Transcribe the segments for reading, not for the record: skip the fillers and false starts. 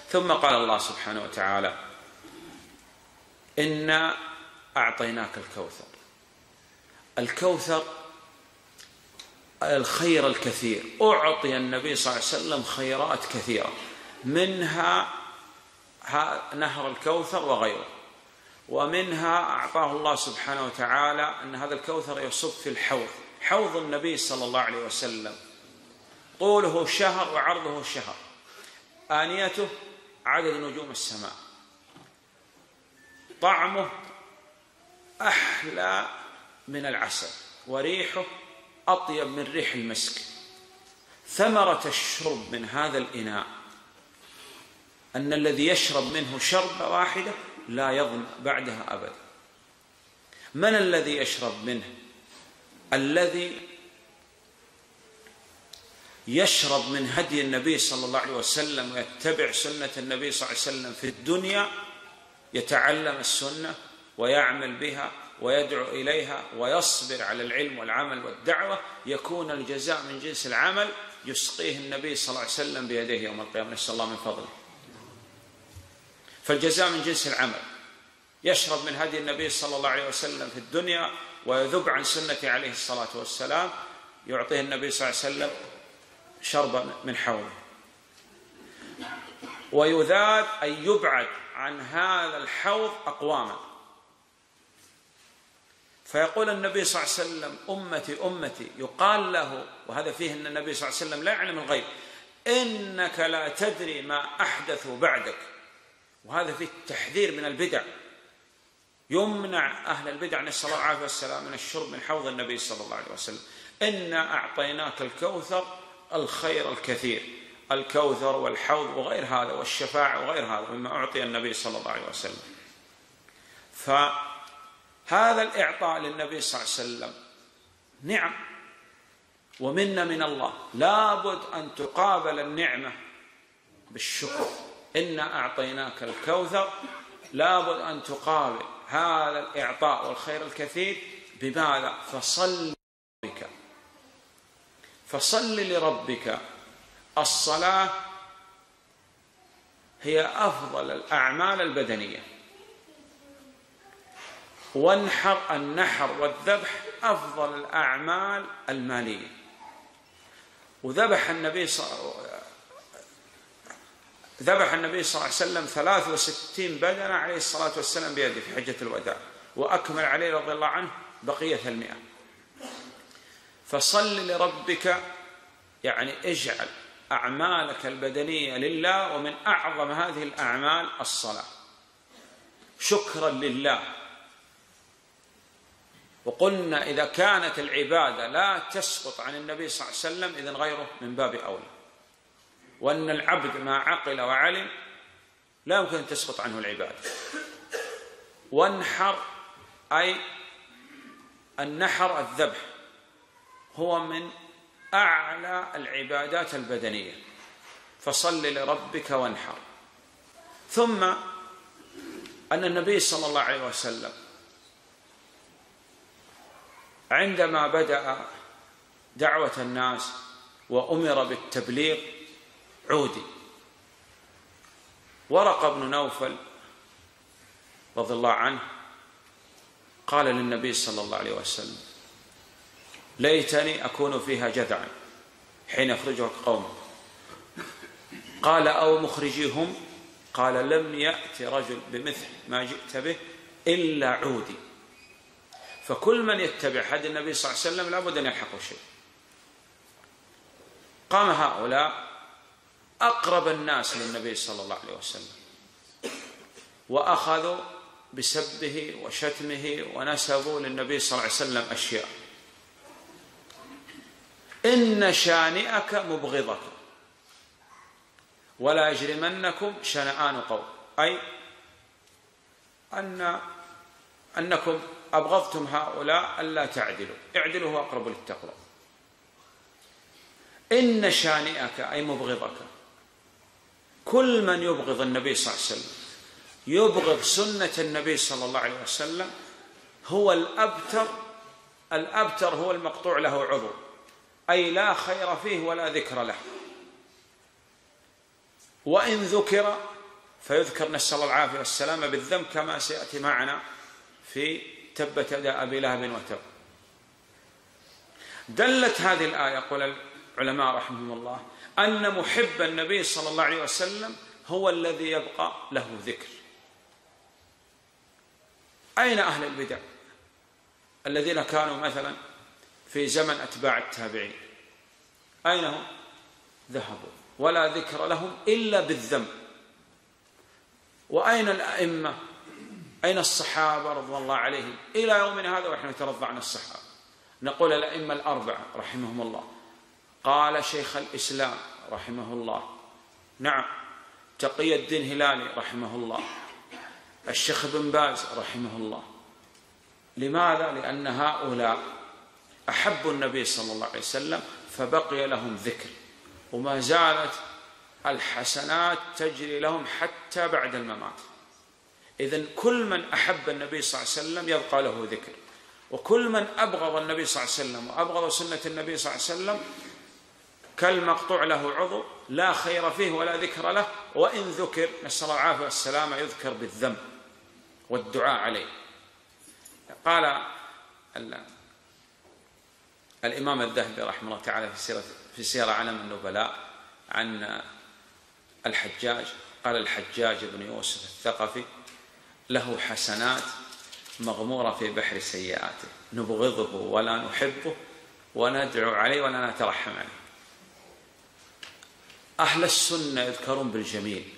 ثم قال الله سبحانه وتعالى: إنا أعطيناك الكوثر. الكوثر الخير الكثير، أعطي النبي صلى الله عليه وسلم خيرات كثيرة، منها نهر الكوثر وغيره، ومنها أعطاه الله سبحانه وتعالى أن هذا الكوثر يصب في الحوض، حوض النبي صلى الله عليه وسلم، طوله شهر وعرضه شهر، آنيته عدد نجوم السماء، طعمه أحلى من العسل، وريحه أطيب من ريح المسك. ثمرة الشرب من هذا الإناء أن الذي يشرب منه شربة واحدة لا يظمأ بعدها أبدا. من الذي يشرب منه؟ الذي يشرب من هدي النبي صلى الله عليه وسلم ويتبع سنة النبي صلى الله عليه وسلم في الدنيا، يتعلم السنة ويعمل بها ويدعو إليها ويصبر على العلم والعمل والدعوة، يكون الجزاء من جنس العمل يسقيه النبي صلى الله عليه وسلم بيديه يوم القيامة، نسأل الله من فضله. فالجزاء من جنس العمل، يشرب من هدي النبي صلى الله عليه وسلم في الدنيا ويذب عن سنته عليه الصلاة والسلام، يعطيه النبي صلى الله عليه وسلم شربا من حوضه، ويذاد أن يبعد عن هذا الحوض أقواما، فيقول النبي صلى الله عليه وسلم: أمتي أمتي، يقال له، وهذا فيه أن النبي صلى الله عليه وسلم لا يعلم الغيب، إنك لا تدري ما أحدثوا بعدك، وهذا فيه التحذير من البدع، يمنع أهل البدع نسأل الله العافية والسلام من الشرب من حوض النبي صلى الله عليه وسلم. إنا أعطيناك الكوثر، الخير الكثير، الكوثر والحوض وغير هذا والشفاعة وغير هذا مما أعطي النبي صلى الله عليه وسلم. فهذا الإعطاء للنبي صلى الله عليه وسلم نعم ومنة من الله، لابد أن تقابل النعمة بالشكر. إنا أعطيناك الكوثر، لابد أن تقابل هذا الإعطاء والخير الكثير بماذا؟ فصل لربك. الصلاة هي أفضل الأعمال البدنية، النحر والذبح أفضل الأعمال المالية. وذبح النبي صلى الله عليه وسلم 63 بدنة عليه الصلاة والسلام بيده في حجة الوداع، وأكمل عليه رضي الله عنه بقية 100. فصل لربك يعني اجعل أعمالك البدنية لله، ومن أعظم هذه الأعمال الصلاة، شكرا لله. وقلنا إذا كانت العبادة لا تسقط عن النبي صلى الله عليه وسلم إذن غيره من باب أولى، وأن العبد ما عقل وعلم لا يمكن أن تسقط عنه العبادة. وانحر أي النحر الذبح هو من أعلى العبادات البدنية، فصل لربك وانحر. ثم أن النبي صلى الله عليه وسلم عندما بدأ دعوة الناس وأمر بالتبليغ عودي. ورقة بن نوفل رضي الله عنه قال للنبي صلى الله عليه وسلم: ليتني أكون فيها جذعا حين يخرجها قوم. قال: أو مخرجيهم؟ قال: لم يأتي رجل بمثل ما جئت به إلا عودي. فكل من يتبع هدي النبي صلى الله عليه وسلم لابد أن يلحقه شيء. قام هؤلاء أقرب الناس للنبي صلى الله عليه وسلم وأخذوا بسبه وشتمه ونسبوا للنبي صلى الله عليه وسلم أشياء. إن شانئك مبغضك ولا يجرمنكم شنآن قوم، أي أنكم أبغضتم هؤلاء ألا تعدلوا، اعدلوا هو أقرب للتقوى. إن شانئك أي مبغضك. كل من يبغض النبي صلى الله عليه وسلم، يبغض سنة النبي صلى الله عليه وسلم، هو الأبتر هو المقطوع له عضو، أي لا خير فيه ولا ذكر له. وإن ذكر فيذكر نسأل الله العافية والسلامة بالذم كما سيأتي معنا في تبت يدا أبي لهب وتب. دلت هذه الآية يقول العلماء رحمهم الله أن محب النبي صلى الله عليه وسلم هو الذي يبقى له ذكر. أين أهل البدع الذين كانوا مثلا في زمن أتباع التابعين؟ أين هم؟ ذهبوا ولا ذكر لهم إلا بالذم. وأين الأئمة؟ أين الصحابة رضي الله عليهم إلى يومنا هذا ونحن نترضى عن الصحابة؟ نقول الأئمة الأربعة رحمهم الله، قال شيخ الإسلام رحمه الله، نعم، تقي الدين هلالي رحمه الله، الشيخ بن باز رحمه الله. لماذا؟ لأن هؤلاء أحبوا النبي صلى الله عليه وسلم فبقي لهم ذكر، وما زالت الحسنات تجري لهم حتى بعد الممات. إذن كل من أحب النبي صلى الله عليه وسلم يبقى له ذكر، وكل من أبغض النبي صلى الله عليه وسلم وأبغض سنة النبي صلى الله عليه وسلم كالمقطوع له عضو لا خير فيه ولا ذكر له، وإن ذكر نسأل الله العافية والسلامة يذكر بالذم والدعاء عليه. قال الإمام الذهبي رحمه الله تعالى في سير أعلام النبلاء عن الحجاج، قال الحجاج بن يوسف الثقفي له حسنات مغمورة في بحر سيئاته، نبغضه ولا نحبه وندعو عليه ولا نترحم عليه. أهل السنة يذكرون بالجميل.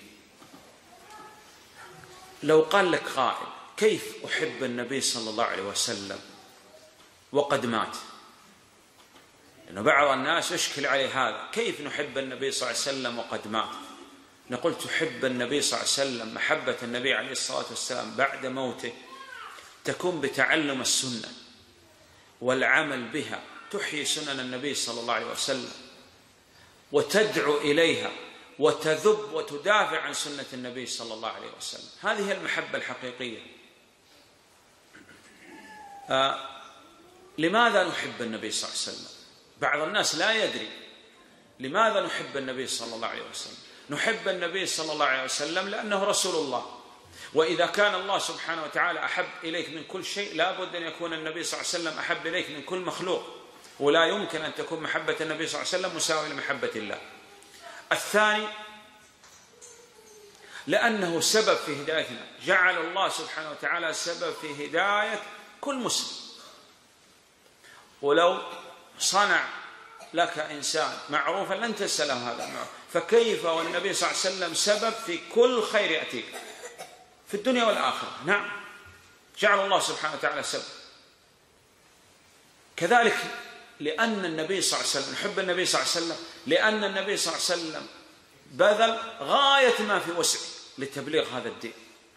لو قال لك قائل كيف أحب النبي صلى الله عليه وسلم وقد مات؟ لأن بعض الناس يشكل عليه هذا، كيف نحب النبي صلى الله عليه وسلم وقد مات؟ نقول تحب النبي صلى الله عليه وسلم محبة النبي عليه الصلاة والسلام بعد موته تكون بتعلم السنة والعمل بها، تحيي سنن النبي صلى الله عليه وسلم وتدعو إليها وتذب وتدافع عن سنة النبي صلى الله عليه وسلم. هذه هي المحبة الحقيقية. لماذا نحب النبي صلى الله عليه وسلم؟ بعض الناس لا يدري لماذا نحب النبي صلى الله عليه وسلم. نحب النبي صلى الله عليه وسلم لأنه رسول الله، وإذا كان الله سبحانه وتعالى أحب إليك من كل شيء لا بد أن يكون النبي صلى الله عليه وسلم أحب إليك من كل مخلوق، ولا يمكن أن تكون محبة النبي صلى الله عليه وسلم مساوية لمحبة الله. الثاني لأنه سبب في هدايتنا، جعل الله سبحانه وتعالى سبب في هداية كل مسلم. ولو صنع لك إنسان معروفا لن تنسى له هذا المعروف، فكيف والنبي صلى الله عليه وسلم سبب في كل خير يأتيك في الدنيا والآخرة؟ نعم، جعل الله سبحانه وتعالى سبب. كذلك لأن النبي صلى الله عليه وسلم، نحب النبي صلى الله عليه وسلم لأن النبي صلى الله عليه وسلم بذل غاية ما في وسعه لتبليغ هذا الدين،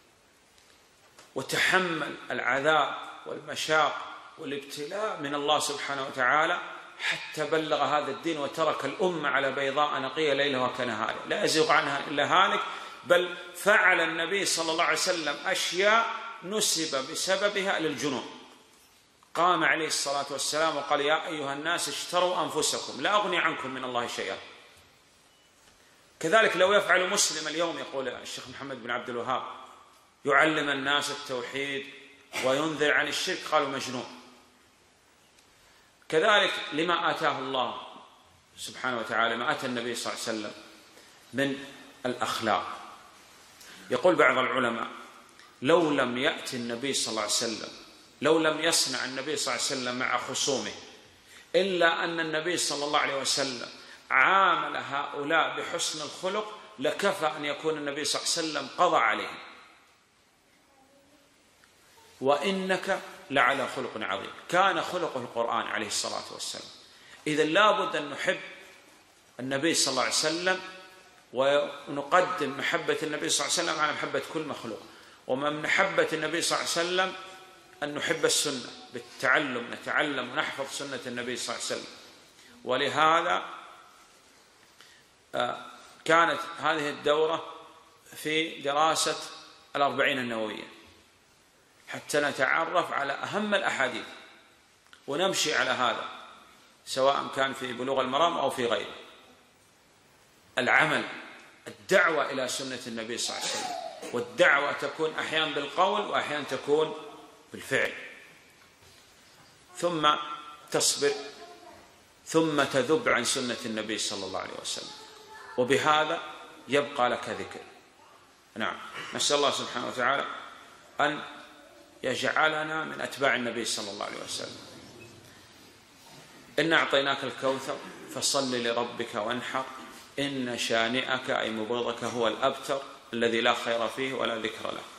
وتحمل العذاب والمشاق والابتلاء من الله سبحانه وتعالى حتى بلغ هذا الدين وترك الأمة على بيضاء نقية ليلها وكنهارها لا يزيغ عنها إلا هالك. بل فعل النبي صلى الله عليه وسلم أشياء نسب بسببها للجنون. قام عليه الصلاة والسلام وقال يا أيها الناس اشتروا أنفسكم لا أغني عنكم من الله شيئا. كذلك لو يفعل مسلم اليوم، يقول الشيخ محمد بن عبد الوهاب، يعلم الناس التوحيد وينذر عن الشرك، قالوا مجنون. كذلك لما آتاه الله سبحانه وتعالى، ما آتى النبي صلى الله عليه وسلم من الأخلاق. يقول بعض العلماء لو لم يأتي النبي صلى الله عليه وسلم، لو لم يصنع النبي صلى الله عليه وسلم مع خصومه إلا أن النبي صلى الله عليه وسلم عامل هؤلاء بحسن الخلق لكفى أن يكون النبي صلى الله عليه وسلم قضى عليهم. وإنك لعلى خلق عظيم، كان خلقه القرآن عليه الصلاة والسلام. إذا لابد أن نحب النبي صلى الله عليه وسلم ونقدم محبة النبي صلى الله عليه وسلم على محبة كل مخلوق. ومن محبة النبي صلى الله عليه وسلم أن نحب السنة بالتعلم، نتعلم ونحفظ سنة النبي صلى الله عليه وسلم. ولهذا كانت هذه الدورة في دراسة الأربعين النووية حتى نتعرف على أهم الأحاديث ونمشي على هذا، سواء كان في بلوغ المرام أو في غيره. العمل، الدعوة إلى سنة النبي صلى الله عليه وسلم. والدعوة تكون أحيانا بالقول وأحيانا تكون بالفعل. ثم تصبر، ثم تذب عن سنة النبي صلى الله عليه وسلم، وبهذا يبقى لك ذكر. نعم، نسأل الله سبحانه وتعالى أن يجعلنا من أتباع النبي صلى الله عليه وسلم. إن أعطيناك الكوثر فصل لربك وانحر إن شانئك أي مبغضك هو الأبتر الذي لا خير فيه ولا ذكر له.